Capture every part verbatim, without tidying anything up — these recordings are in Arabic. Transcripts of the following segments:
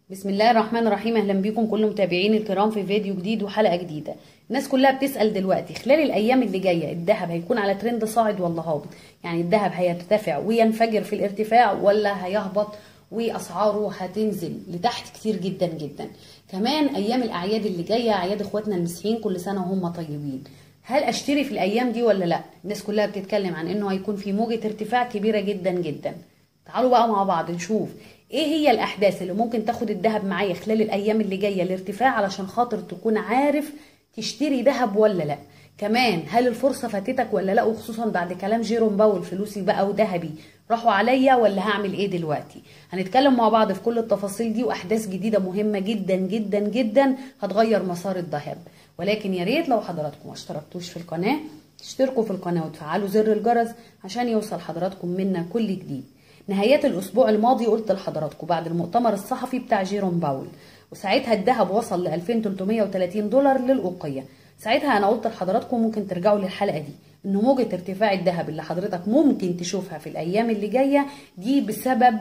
بسم الله الرحمن الرحيم. اهلا بيكم كل متابعيني الكرام في فيديو جديد وحلقه جديده. الناس كلها بتسال دلوقتي خلال الايام اللي جايه الذهب هيكون على ترند صاعد ولا هابط؟ يعني الذهب هيرتفع وينفجر في الارتفاع ولا هيهبط واسعاره هتنزل لتحت كتير جدا جدا؟ كمان ايام الاعياد اللي جايه، اعياد اخواتنا المسيحيين، كل سنه وهم طيبين. هل اشتري في الايام دي ولا لا؟ الناس كلها بتتكلم عن انه هيكون في موجه ارتفاع كبيره جدا جدا. تعالوا بقى مع بعض نشوف ايه هي الاحداث اللي ممكن تاخد الذهب معايا خلال الايام اللي جايه الارتفاع، علشان خاطر تكون عارف تشتري ذهب ولا لا. كمان هل الفرصه فاتتك ولا لا، وخصوصا بعد كلام جيروم باول فلوسي بقى وذهبي راحوا عليا، ولا هعمل ايه دلوقتي؟ هنتكلم مع بعض في كل التفاصيل دي واحداث جديده مهمه جدا جدا جدا هتغير مسار الذهب. ولكن يا ريت لو حضراتكم ما اشتركتوش في القناه تشتركوا في القناه وتفعلوا زر الجرس عشان يوصل حضراتكم منا كل جديد. نهايات الاسبوع الماضي قلت لحضراتكم بعد المؤتمر الصحفي بتاع جيروم باول، وساعتها الذهب وصل ل ألفين وثلاثمية وثلاثين دولار للأوقية. ساعتها انا قلت لحضراتكم ممكن ترجعوا للحلقه دي، ان موجه ارتفاع الذهب اللي حضرتك ممكن تشوفها في الايام اللي جايه دي بسبب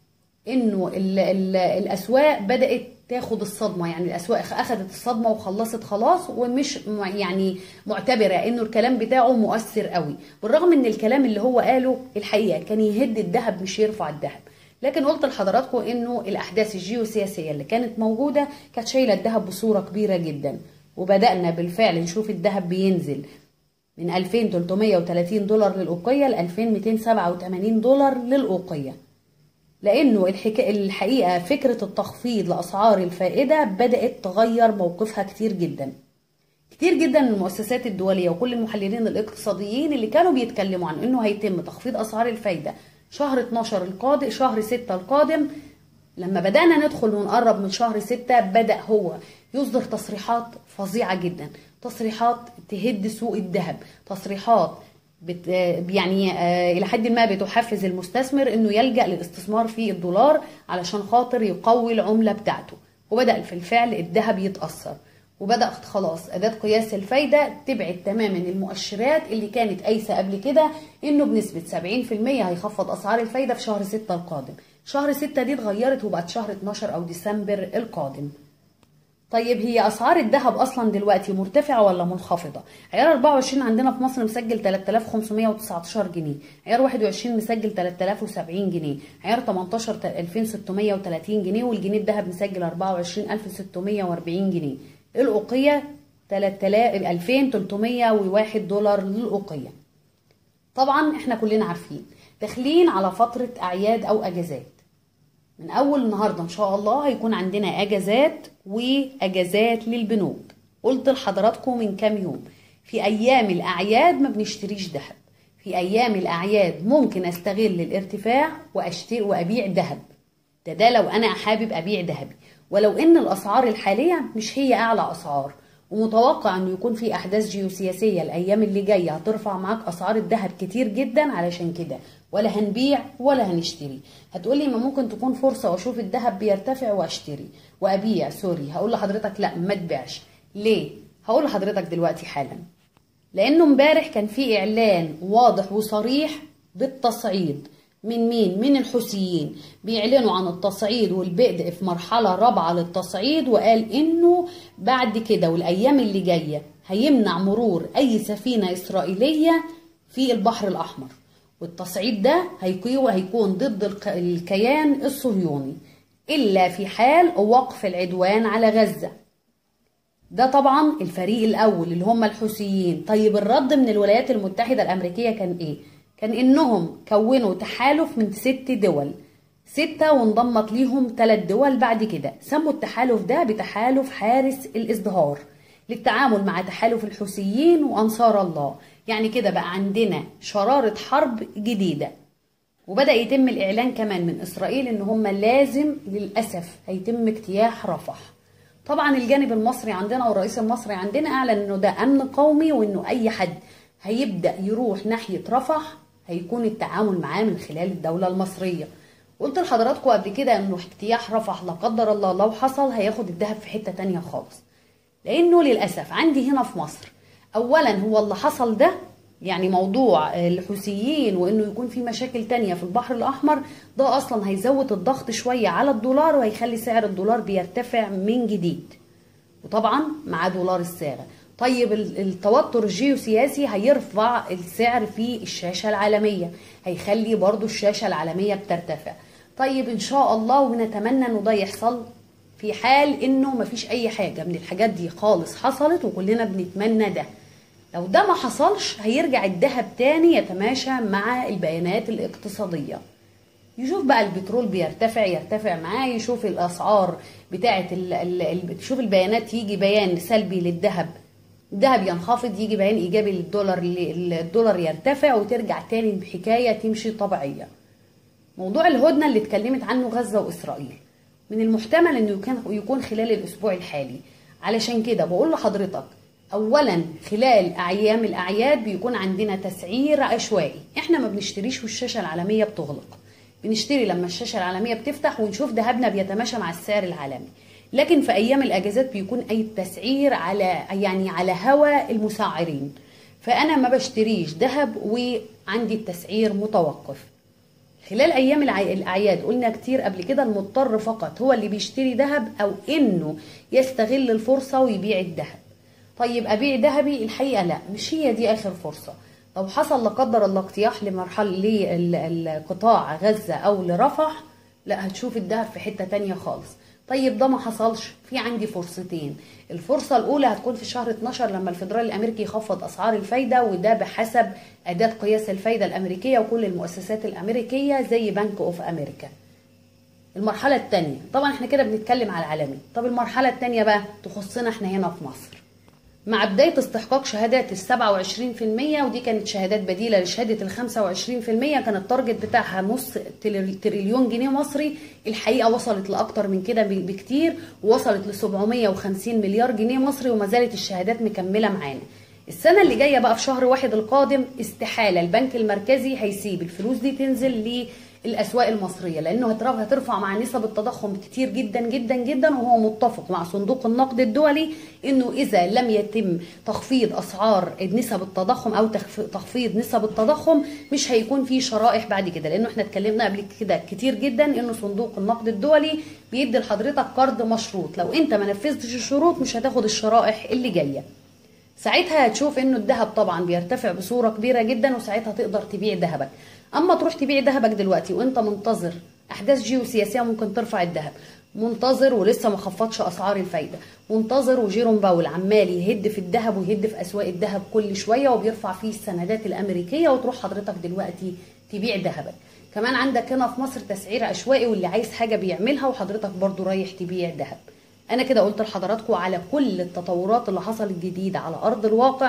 انه ال ال الاسواق بدات تاخد الصدمه. يعني الاسواق اخذت الصدمه وخلصت خلاص، ومش يعني معتبره انه الكلام بتاعه مؤثر قوي، بالرغم ان الكلام اللي هو قاله الحقيقه كان يهد الذهب مش يرفع الذهب. لكن قلت لحضراتكم انه الاحداث الجيوسياسيه اللي كانت موجوده كانت شايله الذهب بصوره كبيره جدا، وبدانا بالفعل نشوف الذهب بينزل من ألفين وثلاثمية وثلاثين دولار للأوقية ل ألفين ومئتين وسبعة وثمانين دولار للأوقية. لأنه الحقيقة فكرة التخفيض لأسعار الفائدة بدأت تغير موقفها كتير جدا. كتير جدا من المؤسسات الدولية وكل المحللين الاقتصاديين اللي كانوا بيتكلموا عن انه هيتم تخفيض أسعار الفايدة شهر اتناشر القادم، شهر ستة القادم. لما بدأنا ندخل ونقرب من شهر ستة بدأ هو يصدر تصريحات فظيعة جدا، تصريحات تهد سوق الذهب، تصريحات بت يعني آه الى حد ما بتحفز المستثمر انه يلجأ للاستثمار في الدولار علشان خاطر يقوي العملة بتاعته. وبدأ في الفعل الذهب يتأثر، وبدأت خلاص أداة قياس الفايدة تبعد تماما المؤشرات اللي كانت قايسة قبل كده انه بنسبة سبعين في المية هيخفض اسعار الفايدة في شهر ستة القادم. شهر ستة دي اتغيرت وبقت شهر اتناشر او ديسمبر القادم. طيب هي اسعار الذهب اصلا دلوقتي مرتفعه ولا منخفضه؟ عيار أربعة وعشرين عندنا في مصر مسجل تلاتة آلاف وخمسمية وتسعتاشر جنيه، عيار واحد وعشرين مسجل تلاتة آلاف وسبعين جنيه، عيار تمنتاشر ألفين وستمية وتلاتين جنيه، والجنيه الذهب مسجل أربعة وعشرين ألف وستمية وأربعين جنيه. الأوقية ألفين وثلاثمية وواحد دولار للأوقية. طبعا احنا كلنا عارفين داخلين على فتره اعياد او اجازات. من اول النهارده ان شاء الله هيكون عندنا اجازات واجازات للبنوك. قلت لحضراتكم من كام يوم في ايام الاعياد ما بنشتريش ذهب، في ايام الاعياد ممكن استغل الارتفاع واشتري وابيع ذهب. ده ده لو انا حابب ابيع ذهبي، ولو ان الاسعار الحاليه مش هي اعلى اسعار، ومتوقع انه يكون في احداث جيوسياسيه الايام اللي جايه هترفع معاك اسعار الذهب كتير جدا. علشان كده ولا هنبيع ولا هنشتري. هتقولي ما ممكن تكون فرصه واشوف الذهب بيرتفع واشتري وابيع. سوري، هقول لحضرتك لا، ما تبيعش. ليه؟ هقول لحضرتك دلوقتي حالا. لانه امبارح كان في اعلان واضح وصريح بالتصعيد من مين؟ من الحوثيين. بيعلنوا عن التصعيد والبدء في مرحلة رابعة للتصعيد، وقال انه بعد كده والايام اللي جاية هيمنع مرور اي سفينة اسرائيلية في البحر الاحمر. والتصعيد ده هيكون ضد الكيان الصهيوني الا في حال وقف العدوان على غزة. ده طبعا الفريق الاول اللي هم الحوثيين. طيب الرد من الولايات المتحدة الامريكية كان ايه؟ كان انهم كونوا تحالف من ست دول، ستة وانضمت ليهم ثلاث دول بعد كده. سموا التحالف ده بتحالف حارس الازدهار للتعامل مع تحالف الحوثيين وانصار الله. يعني كده بقى عندنا شرارة حرب جديدة. وبدأ يتم الاعلان كمان من اسرائيل ان هم لازم للأسف هيتم اجتياح رفح. طبعا الجانب المصري عندنا والرئيس المصري عندنا اعلن انه ده امن قومي، وانه اي حد هيبدأ يروح ناحية رفح هيكون التعامل معاه من خلال الدولة المصرية. قلت لحضراتكم قبل كده انه اجتياح رفح لا قدر الله لو حصل هياخد الذهب في حتة تانية خالص. لانه للأسف عندي هنا في مصر اولا هو اللي حصل ده يعني موضوع الحوثيين وانه يكون في مشاكل تانية في البحر الاحمر ده اصلا هيزود الضغط شوية على الدولار وهيخلي سعر الدولار بيرتفع من جديد، وطبعا مع دولار السعر. طيب التوتر الجيوسياسي هيرفع السعر في الشاشة العالمية، هيخلي برضو الشاشة العالمية بترتفع. طيب ان شاء الله ونتمنى انه ده يحصل في حال انه مفيش اي حاجة من الحاجات دي خالص حصلت، وكلنا بنتمنى ده. لو ده ما حصلش هيرجع الذهب تاني يتماشى مع البيانات الاقتصادية، يشوف بقى البترول بيرتفع يرتفع معاه، يشوف الاسعار بتاعه ال ال تشوف البيانات، يجي بيان سلبي للذهب الذهب ينخفض، يجي بيان ايجابي للدولار الدولار يرتفع، وترجع تاني بحكايه تمشي طبيعيه. موضوع الهدنه اللي اتكلمت عنه غزه واسرائيل من المحتمل انه يكون خلال الاسبوع الحالي، علشان كده بقول لحضرتك اولا خلال ايام الاعياد بيكون عندنا تسعير عشوائي، احنا ما بنشتريش والشاشه العالميه بتغلق، بنشتري لما الشاشه العالميه بتفتح ونشوف ذهبنا بيتماشى مع السعر العالمي. لكن في ايام الاجازات بيكون اي تسعير على يعني على هوا المسعرين، فانا ما بشتريش ذهب وعندي التسعير متوقف. خلال ايام الاعياد قلنا كتير قبل كده المضطر فقط هو اللي بيشتري ذهب او انه يستغل الفرصه ويبيع الذهب. طيب ابيع ذهبي؟ الحقيقه لا، مش هي دي اخر فرصه. لو حصل لا قدر الله اجتياح لمرحله لقطاع غزه او لرفح، لا هتشوف الذهب في حته تانية خالص. طيب ده ما حصلش، في عندي فرصتين. الفرصه الاولى هتكون في شهر اتناشر لما الفدرالي الامريكي يخفض اسعار الفايده، وده بحسب اداه قياس الفايده الامريكيه وكل المؤسسات الامريكيه زي بنك اوف امريكا. المرحله الثانيه طبعا احنا كده بنتكلم على العالمي، طب المرحله الثانيه بقى تخصنا احنا هنا في مصر مع بدايه استحقاق شهادات ال سبعة وعشرين في المية، ودي كانت شهادات بديله لشهاده ال خمسة وعشرين في المية، كان التارجت بتاعها نص تريليون جنيه مصري، الحقيقه وصلت لاكتر من كده بكتير، ووصلت ل سبعمية وخمسين مليار جنيه مصري، وما زالت الشهادات مكمله معانا. السنه اللي جايه بقى في شهر واحد القادم استحاله البنك المركزي هيسيب الفلوس دي تنزل للاسواق المصريه، لانه هترفع مع نسب التضخم كتير جدا جدا جدا، وهو متفق مع صندوق النقد الدولي انه اذا لم يتم تخفيض اسعار نسب التضخم او تخفيض نسب التضخم مش هيكون في شرائح بعد كده، لانه احنا اتكلمنا قبل كده كتير جدا انه صندوق النقد الدولي بيدي لحضرتك قرض مشروط، لو انت ما نفذتش الشروط مش هتاخد الشرائح اللي جايه. ساعتها هتشوف انه الذهب طبعا بيرتفع بصوره كبيره جدا، وساعتها تقدر تبيع ذهبك. اما تروح تبيع ذهبك دلوقتي وانت منتظر احداث جيوسياسيه ممكن ترفع الذهب، منتظر ولسه ما خفضش اسعار الفايده، منتظر وجيروم باول عمال يهد في الذهب ويهد في اسواق الذهب كل شويه وبيرفع فيه السندات الامريكيه، وتروح حضرتك دلوقتي تبيع ذهبك. كمان عندك هنا في مصر تسعير عشوائي، واللي عايز حاجه بيعملها، وحضرتك برضو رايح تبيع ذهب. انا كده قلت لحضراتكم على كل التطورات اللي حصلت جديده على ارض الواقع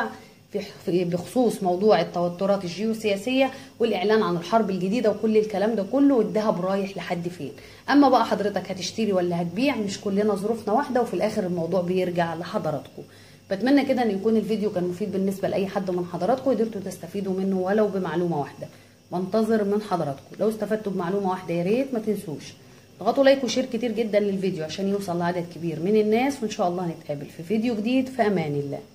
في بخصوص موضوع التوترات الجيوسياسيه والاعلان عن الحرب الجديده وكل الكلام ده كله، والذهب رايح لحد فين. اما بقى حضرتك هتشتري ولا هتبيع، مش كلنا ظروفنا واحده، وفي الاخر الموضوع بيرجع لحضراتكم. بتمنى كده ان يكون الفيديو كان مفيد بالنسبه لاي حد من حضراتكم، قدرتوا تستفيدوا منه ولو بمعلومه واحده. بنتظر من حضراتكم لو استفدتوا بمعلومه واحده يا ريت ما تنسوش اضغطوا لايك وشير كتير جدا للفيديو عشان يوصل لعدد كبير من الناس، وان شاء الله نتقابل في فيديو جديد في امان الله.